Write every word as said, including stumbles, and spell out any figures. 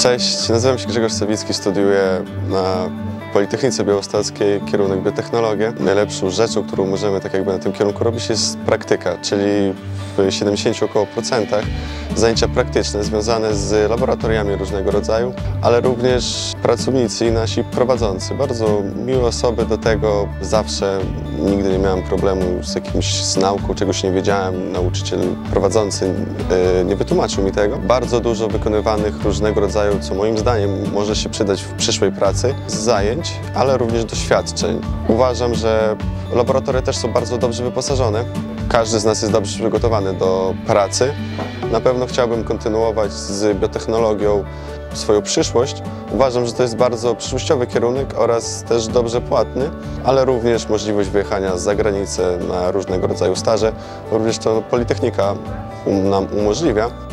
Cześć, nazywam się Grzegorz Sawicki, studiuję na Politechnice Białostockiej, kierunek biotechnologia. Najlepszą rzeczą, którą możemy tak jakby na tym kierunku robić, jest praktyka, czyli w siedemdziesięciu około procentach zajęcia praktyczne związane z laboratoriami różnego rodzaju, ale również pracownicy i nasi prowadzący. Bardzo miłe osoby do tego, zawsze nigdy nie miałem problemu z jakimś z nauką, czegoś nie wiedziałem, nauczyciel prowadzący yy, nie wytłumaczył mi tego. Bardzo dużo wykonywanych różnego rodzaju, co moim zdaniem może się przydać w przyszłej pracy, zajęć, ale również doświadczeń. Uważam, że laboratoria też są bardzo dobrze wyposażone. Każdy z nas jest dobrze przygotowany do pracy. Na pewno chciałbym kontynuować z biotechnologią swoją przyszłość. Uważam, że to jest bardzo przyszłościowy kierunek oraz też dobrze płatny, ale również możliwość wyjechania za granicę na różnego rodzaju staże. Również to Politechnika nam umożliwia.